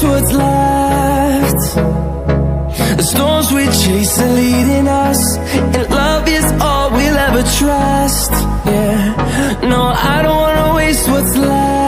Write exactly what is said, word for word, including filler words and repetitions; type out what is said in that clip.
what's left. The storms we chase are leading us, and love is all we'll ever trust. Yeah, no, I don't wanna waste what's left.